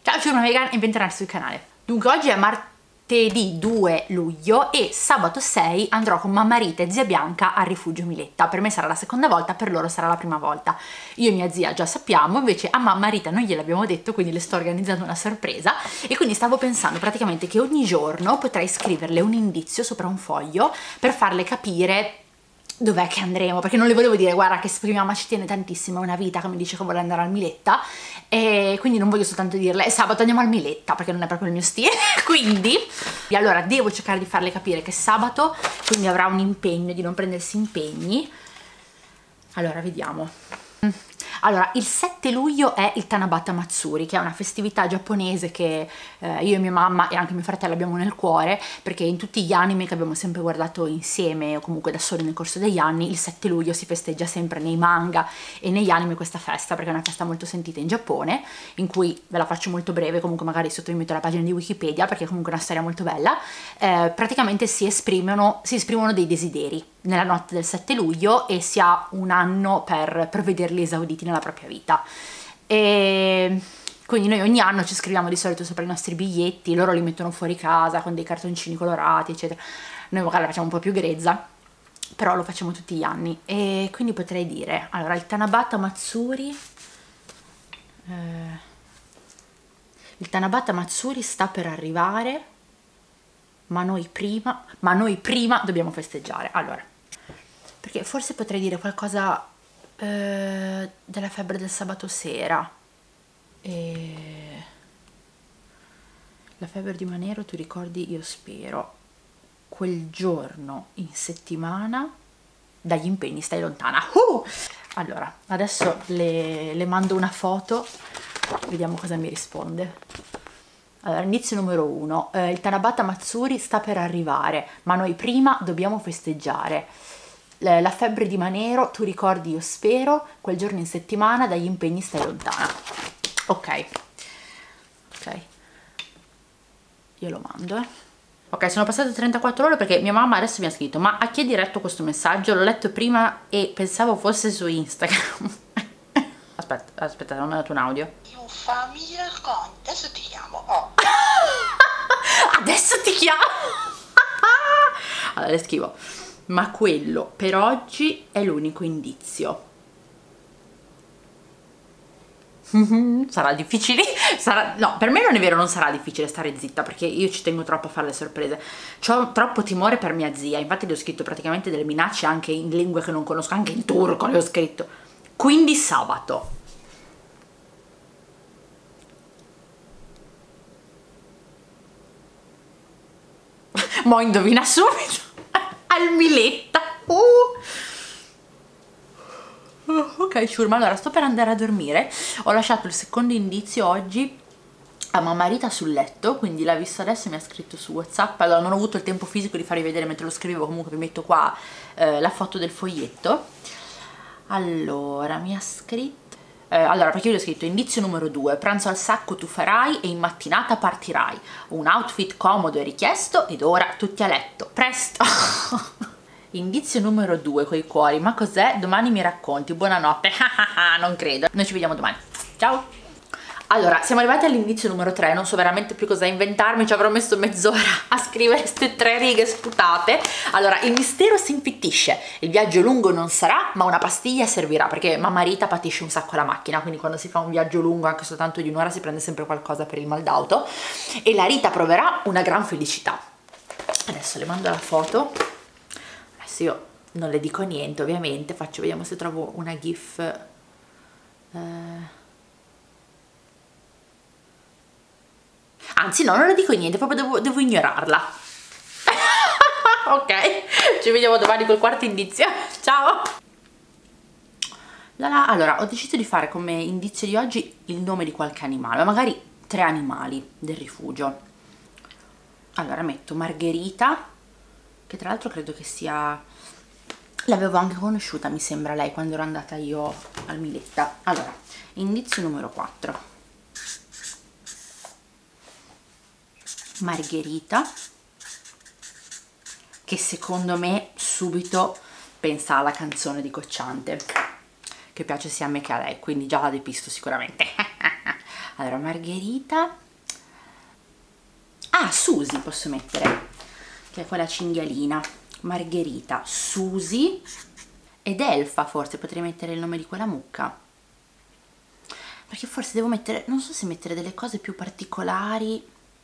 Ciao, sono Megan e bentornati sul canale. Dunque, oggi è martedì 2 luglio e sabato 6 andrò con mamma Rita e zia Bianca al Rifugio Miletta. Per me sarà la seconda volta, per loro sarà la prima volta. Io e mia zia già sappiamo, invece a mamma Rita non gliel'abbiamo detto, quindi le sto organizzando una sorpresa e quindi stavo pensando praticamente che ogni giorno potrei scriverle un indizio sopra un foglio per farle capire dov'è che andremo, perché non le volevo dire guarda che mia mamma ci tiene tantissimo, è una vita che mi dice che vuole andare al Miletta, e quindi non voglio soltanto dirle sabato andiamo al Miletta, perché non è proprio il mio stile. Quindi allora devo cercare di farle capire che sabato quindi avrà un impegno, di non prendersi impegni. Allora vediamo. Allora, il 7 luglio è il Tanabata Matsuri, che è una festività giapponese che io e mia mamma e anche mio fratello abbiamo nel cuore, perché in tutti gli anime che abbiamo sempre guardato insieme o comunque da soli nel corso degli anni, il 7 luglio si festeggia sempre nei manga e negli anime questa festa, perché è una festa molto sentita in Giappone, in cui, ve la faccio molto breve, comunque magari sotto vi metto la pagina di Wikipedia, perché è comunque una storia molto bella. Praticamente si esprimono dei desideri nella notte del 7 luglio e si ha un anno per vederli esauditi nella propria vita, e quindi noi ogni anno ci scriviamo di solito sopra i nostri biglietti, loro li mettono fuori casa con dei cartoncini colorati eccetera, noi magari la facciamo un po' più grezza, però lo facciamo tutti gli anni. E quindi potrei dire, allora, il Tanabata Matsuri sta per arrivare, ma noi prima dobbiamo festeggiare. Allora, perché forse potrei dire qualcosa della febbre del sabato sera, e la febbre di Manero, tu ricordi, io spero, quel giorno in settimana dagli impegni stai lontana. Allora, adesso le mando una foto, vediamo cosa mi risponde. Allora, inizio numero 1, il Tanabata Matsuri sta per arrivare, ma noi prima dobbiamo festeggiare. La febbre di Manero, tu ricordi, io spero, quel giorno in settimana dagli impegni stai lontana. Ok, io lo mando, Ok, sono passate 34 ore perché mia mamma adesso mi ha scritto: ma a chi è diretto questo messaggio? L'ho letto prima e pensavo fosse su Instagram. aspetta, non mi ha dato un audio. Fammi racconta, adesso ti chiamo. Oh. Adesso ti chiamo. Allora le scrivo: ma quello per oggi è l'unico indizio. Sarà difficile? No, per me non è vero, non sarà difficile stare zitta, perché io ci tengo troppo a fare le sorprese. C'ho troppo timore per mia zia, infatti le ho scritto praticamente delle minacce anche in lingue che non conosco, anche in turco le ho scritto. Quindi sabato. Mo' indovina subito. Al Miletta. Ok, ciurma, allora sto per andare a dormire. Ho lasciato il secondo indizio oggi a mamma Rita sul letto, quindi l'ha visto adesso e mi ha scritto su WhatsApp. Allora non ho avuto il tempo fisico di farvi vedere mentre lo scrivevo, comunque vi metto qua la foto del foglietto. Allora mi ha scritto allora, perché io gli ho scritto: indizio numero 2, pranzo al sacco tu farai e in mattinata partirai, un outfit comodo è richiesto ed ora tutti a letto, presto. Indizio numero 2 coi cuori, ma cos'è? Domani mi racconti, buonanotte. Non credo, noi ci vediamo domani, ciao. Allora, siamo arrivati all'indizio numero 3, non so veramente più cosa inventarmi, ci avrò messo mezz'ora a scrivere queste 3 righe sputate. Allora, il mistero si infittisce, il viaggio lungo non sarà, ma una pastiglia servirà, perché mamma Rita patisce un sacco la macchina, quindi quando si fa un viaggio lungo, anche soltanto di un'ora, si prende sempre qualcosa per il mal d'auto, e la Rita proverà una gran felicità. Adesso le mando la foto, adesso io non le dico niente ovviamente, vediamo se trovo una gif. Anzi no, non le dico niente, proprio devo ignorarla. Ok, ci vediamo domani col quarto indizio. Ciao. Allora, ho deciso di fare come indizio di oggi il nome di qualche animale, magari 3 animali del rifugio. Allora metto Margherita, che tra l'altro credo che sia... l'avevo anche conosciuta, mi sembra, lei, quando ero andata io al Miletta. Allora, indizio numero 4. Margherita, che secondo me subito pensa alla canzone di Cocciante, che piace sia a me che a lei, quindi già la depisto sicuramente. Allora, Margherita, ah, Susi posso mettere, che è quella cinghialina. Margherita, Susi ed Elfa, forse potrei mettere il nome di quella mucca, perché forse devo mettere, non so se mettere delle cose più particolari,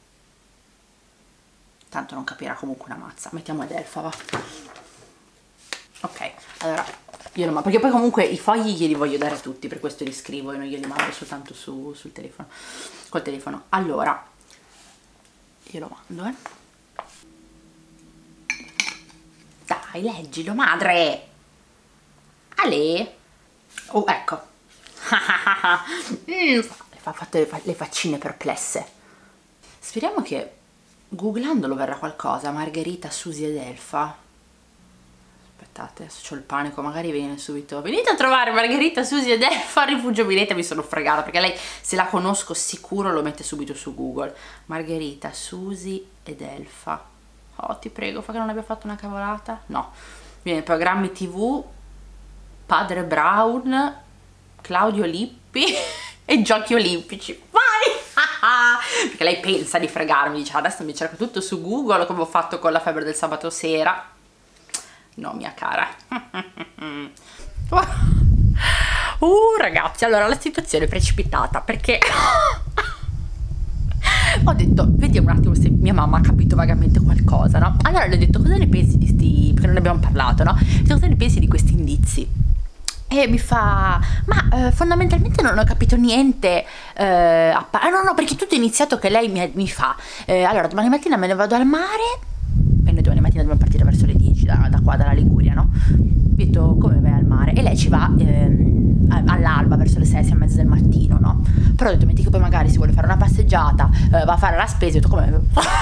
tanto non capirà comunque una mazza. Mettiamo Edelfa, va. Ok, allora io lo mando, perché poi comunque i fogli glieli voglio dare tutti, per questo li scrivo e non glieli mando soltanto sul telefono, col telefono. Allora io lo mando, dai, leggilo, madre. Ale. Oh, ecco. Ha fatto le faccine perplesse. Speriamo che googlandolo verrà qualcosa. Margherita, Susi ed Elfa. Aspettate, adesso c'ho il panico, magari viene subito. Venite a trovare Margherita, Susi ed Elfa, Rifugio Miletta. Mi sono fregata, perché lei, se la conosco sicuro, lo mette subito su Google. Margherita, Susi ed Elfa. Oh, ti prego, fa che non abbia fatto una cavolata. No. Viene programmi TV, Padre Brown, Claudio Lippi e Giochi Olimpici. Vai! Perché lei pensa di fregarmi, dice adesso mi cerco tutto su Google come ho fatto con la febbre del sabato sera. No, mia cara. Ragazzi, allora la situazione è precipitata, perché ho detto vediamo un attimo se mia mamma ha capito vagamente qualcosa, no? Allora le ho detto cosa ne pensi di sti, perché non ne abbiamo parlato, no? Cosa ne pensi di questi indizi? E mi fa, ma fondamentalmente non ho capito niente, no, perché tutto è iniziato che lei mi fa, allora domani mattina me ne vado al mare, e noi domani mattina dobbiamo partire verso le 10 da qua, dalla Liguria, no? Ho detto, come vai al mare? E lei ci va all'alba, verso le 6 e mezza del mattino, no? Però ho detto, metti che poi magari si vuole fare una passeggiata, va a fare la spesa, ho detto, come?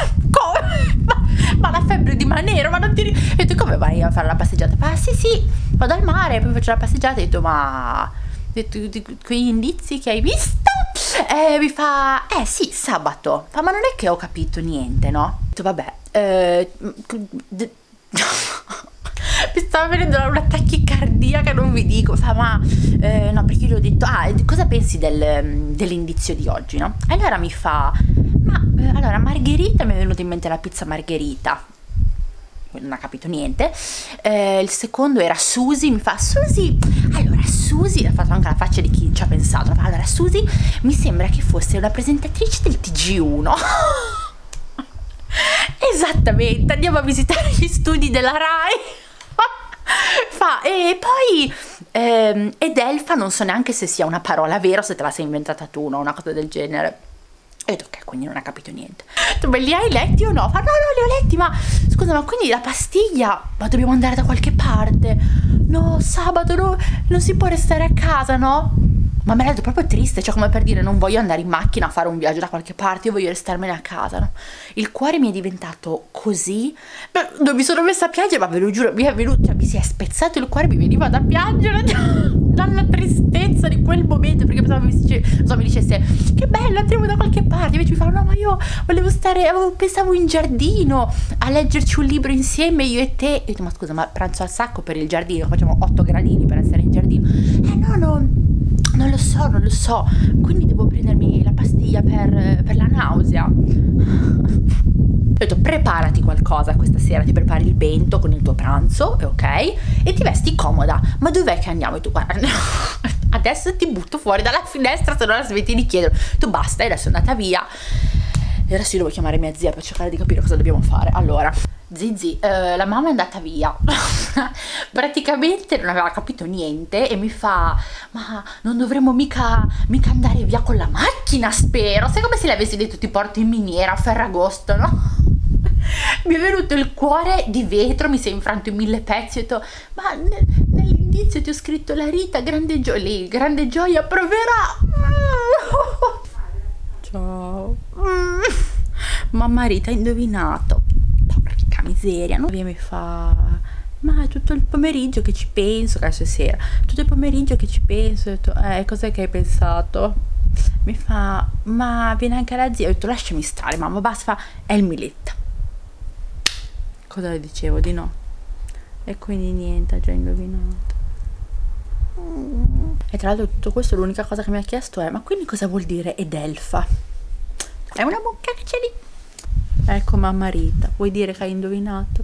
Ma la febbre di Manero, ma non ti... Ho detto, come vai a fare la passeggiata? Fa, sì, vado al mare, poi faccio la passeggiata. Ho detto, ma... quegli indizi che hai visto? Mi fa, sì, sabato. Fa, ma non è che ho capito niente, no? Ho detto, vabbè, mi stava venendo una tachicardia che non vi dico. Fa, ma no, perché io gli ho detto, cosa pensi dell'indizio di oggi, no? E allora mi fa, ma allora Margherita, mi è venuta in mente la pizza Margherita, non ha capito niente. Il secondo era Susi, mi fa, Susi, allora Susi, ha fatto anche la faccia di chi ci ha pensato, fa, allora Susi mi sembra che fosse una presentatrice del TG1. Esattamente, andiamo a visitare gli studi della Rai. Fa, e poi ed Elfa non so neanche se sia una parola vera o se te la sei inventata tu, no? Una cosa del genere. E ho detto, ok, quindi non ha capito niente. Ma li hai letti o no? Fa, no, li ho letti, ma scusa, ma quindi la pastiglia, ma dobbiamo andare da qualche parte? No, sabato non si può restare a casa, no? Ma me l'ha detto proprio triste, cioè come per dire, non voglio andare in macchina a fare un viaggio da qualche parte, io voglio restarmene a casa, no? Il cuore mi è diventato così, non mi sono messa a piangere, ma ve lo giuro, mi è venuto, cioè, mi si è spezzato il cuore, mi veniva da piangere dalla tristezza di quel momento, perché pensavo mi dicesse, che bello, andremo da qualche parte, invece mi fa, no, ma io volevo stare, pensavo in giardino, a leggerci un libro insieme, io e te. E ho detto, ma scusa, ma pranzo al sacco per il giardino, facciamo 8 gradini per essere in giardino. No, non lo so, quindi devo prendermi la pastiglia per la nausea. Ho detto, preparati qualcosa questa sera, ti prepari il bento con il tuo pranzo, ok? E ti vesti comoda. Ma dov'è che andiamo? E tu, guarda, adesso ti butto fuori dalla finestra, se non la smetti di chiedere. Tu basta, adesso è andata via. E adesso io devo chiamare mia zia per cercare di capire cosa dobbiamo fare. Allora, Zizi, la mamma è andata via. Praticamente non aveva capito niente e mi fa, ma non dovremmo mica andare via con la macchina, spero. Sai, come se le avessi detto ti porto in miniera a Ferragosto, no? Mi è venuto il cuore di vetro, mi si è infranto in 1000 pezzi. Ho detto, ma nell'indizio ti ho scritto la Rita, grande gioia proverà. Ciao. Mamma Rita, hai indovinato. Porca miseria, no? E mi fa, ma è tutto il pomeriggio che ci penso, che adesso è sera, tutto il pomeriggio che ci penso. Ho detto, cos'è che hai pensato? Mi fa, ma viene anche la zia. Ho detto, lasciami stare mamma, basta. Fa, è il Miletta. Cosa le dicevo? Di no. E quindi niente, ha già indovinato. E tra l'altro tutto questo l'unica cosa che mi ha chiesto è: ma quindi cosa vuol dire Edelfa? È una bocca che c'è lì. Ecco mamma Rita, vuoi dire che hai indovinato?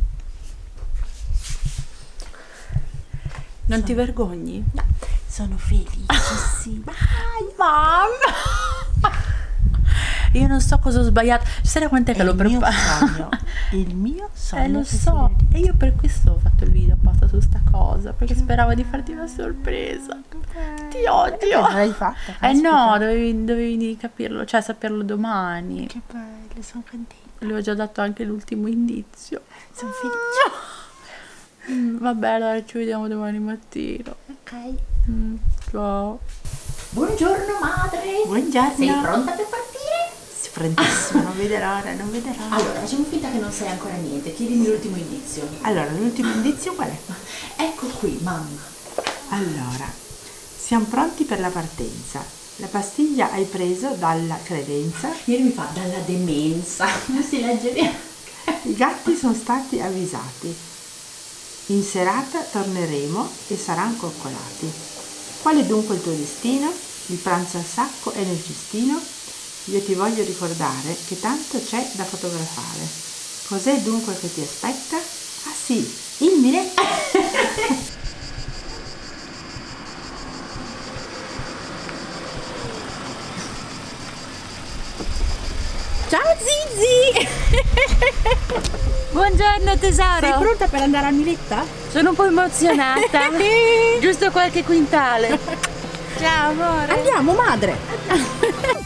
Non ti vergogni? No, sono felicissima. Mamma! Io non so cosa ho sbagliato. Sai quant'è che l'ho preparato? Il mio sogno. Lo so. E io per questo ho fatto il video apposta su sta cosa, perché speravo di farti una sorpresa. Ti odio. Non l'hai fatta? No, dovevi capirlo, cioè saperlo domani. Che bello, sono contenta. Le ho già dato anche l'ultimo indizio. Sono felice. Vabbè, allora ci vediamo domani mattina. Ok. Ciao. Buongiorno madre! Buongiorno. Sei pronta per partire? Sei prontissima, non vedo l'ora, non vedo l'ora. Allora, facciamo finta che non sai ancora niente, chiedimi l'ultimo indizio. Allora, l'ultimo indizio qual è? Ecco qui, mamma. Allora, siamo pronti per la partenza. La pastiglia hai preso dalla credenza. Ieri mi fa dalla demenza, non si legge neanche. I gatti sono stati avvisati. In serata torneremo e saranno coccolati. Qual è dunque il tuo destino? Il pranzo al sacco è nel cestino? Io ti voglio ricordare che tanto c'è da fotografare. Cos'è dunque che ti aspetta? Ah sì, il Miletta! Ciao Zizi! Buongiorno tesoro! Sei pronta per andare a Miletta? Sono un po' emozionata. Giusto qualche quintale. Ciao amore! Andiamo madre!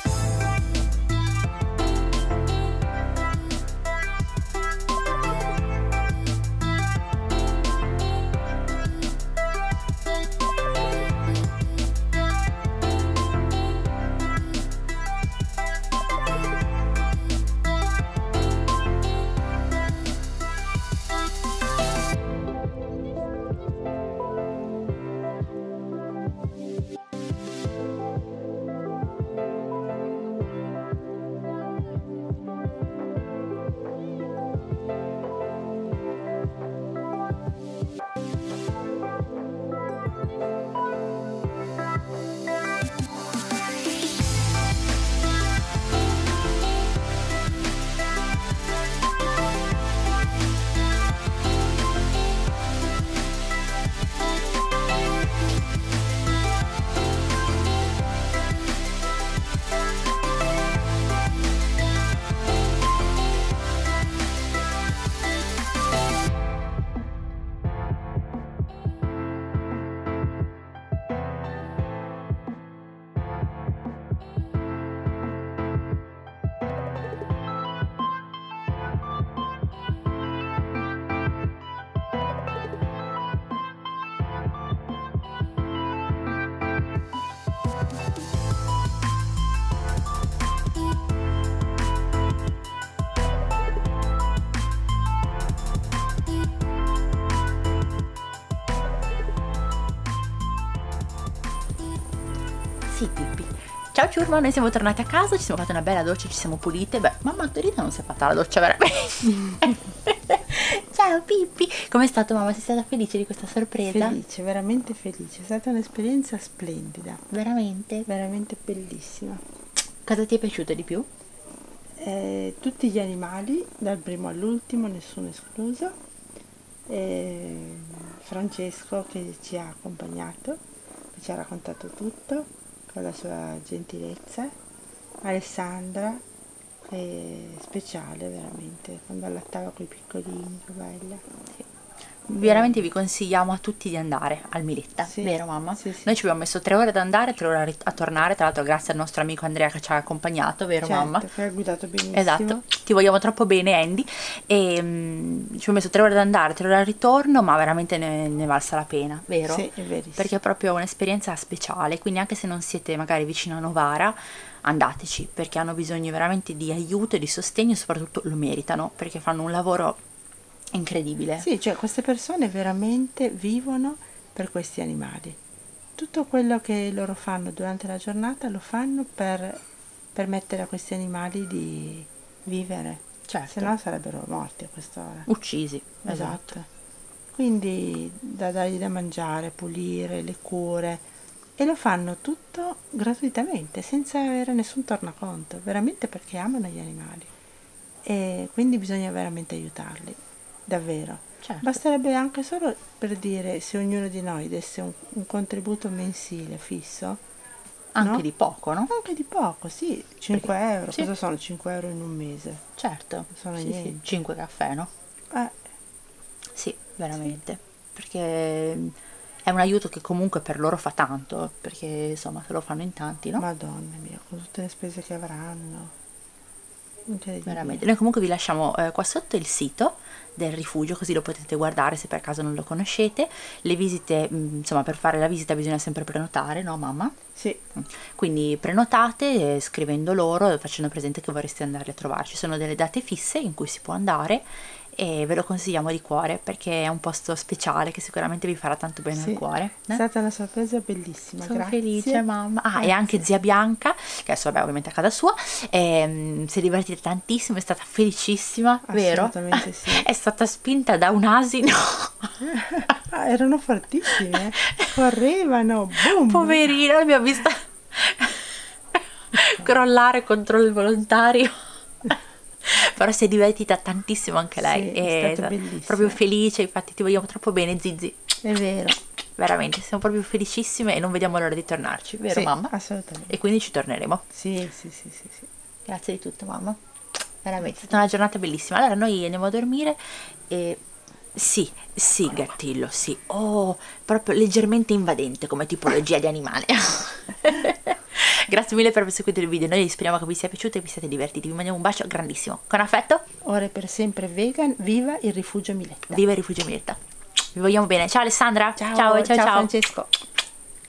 Sì, Pippi. Ciao ciurma, noi siamo tornati a casa, ci siamo fatte una bella doccia, ci siamo pulite. Beh, mamma Dorita non si è fatta la doccia veramente. Ciao Pippi. Com'è stato mamma? Sei stata felice di questa sorpresa? Felice, veramente felice. È stata un'esperienza splendida. Veramente? Veramente bellissima. Cosa ti è piaciuto di più? Tutti gli animali, dal primo all'ultimo, nessuno escluso. Francesco che ci ha accompagnato, che ci ha raccontato tutto con la sua gentilezza. Alessandra, speciale veramente, quando allattava con i piccolini, che bella. Sì. Veramente vi consigliamo a tutti di andare al Miletta, Sì, vero mamma? sì, sì. Noi ci abbiamo messo 3 ore ad andare, 3 ore a tornare, tra l'altro grazie al nostro amico Andrea che ci ha accompagnato, vero Certo, mamma? che ha guidato benissimo. Esatto, ti vogliamo troppo bene Andy. E ci abbiamo messo 3 ore ad andare, 3 ore al ritorno, ma veramente ne valsa la pena, vero? Sì, è verissimo. Perché è proprio un'esperienza speciale, quindi anche se non siete magari vicino a Novara, andateci, perché hanno bisogno veramente di aiuto e di sostegno e soprattutto lo meritano, perché fanno un lavoro incredibile. Sì, cioè queste persone veramente vivono per questi animali. Tutto quello che loro fanno durante la giornata lo fanno per permettere a questi animali di vivere. Certo. Se no sarebbero morti a quest'ora. Uccisi, Esatto. quindi da dargli da mangiare, pulire, le cure, e lo fanno tutto gratuitamente, senza avere nessun tornaconto, veramente perché amano gli animali, e quindi bisogna veramente aiutarli, davvero. Certo. Basterebbe anche solo per dire, se ognuno di noi desse un contributo mensile fisso, Anche no? di poco, no? Anche di poco, sì, 5 euro, sì. cosa sono 5 euro in un mese? Certo, Sono sì, niente. sì. 5 caffè, no? Sì, veramente, perché è un aiuto che comunque per loro fa tanto, perché insomma se lo fanno in tanti, no? Madonna mia, con tutte le spese che avranno. Incredibile. Veramente. Noi comunque vi lasciamo qua sotto il sito del rifugio, così lo potete guardare se per caso non lo conoscete. Le visite, insomma, per fare la visita bisogna sempre prenotare, no mamma? Sì, Quindi prenotate scrivendo loro, facendo presente che vorreste andare a trovarci. Sono delle date fisse in cui si può andare e ve lo consigliamo di cuore perché è un posto speciale che sicuramente vi farà tanto bene sì. al cuore. È stata una sorpresa bellissima, Sono grazie. felice, mamma. Grazie. E anche zia Bianca, che adesso vabbè ovviamente a casa sua, si è divertita tantissimo, è stata felicissima, vero? Assolutamente sì. È stata spinta da un asino. Erano fortissimi, correvano, boom. Poverina, l'abbiamo vista crollare contro il volontario. Però si è divertita tantissimo anche lei. Sì, è stato bellissimo. Proprio felice, infatti ti vogliamo troppo bene, Zizi. È vero. Veramente, siamo proprio felicissime e non vediamo l'ora di tornarci, vero Sì, mamma? assolutamente. E quindi ci torneremo. Sì. Grazie di tutto mamma, veramente è stata una giornata bellissima. Allora noi andiamo a dormire e sì Gattillo, sì, proprio leggermente invadente come tipologia di animale. Grazie mille per aver seguito il video, noi speriamo che vi sia piaciuto e vi siate divertiti. Vi mandiamo un bacio grandissimo, con affetto. Ora e per sempre vegan, viva il rifugio Miletta. Viva il rifugio Miletta, vi vogliamo bene. Ciao Alessandra. Ciao Francesco.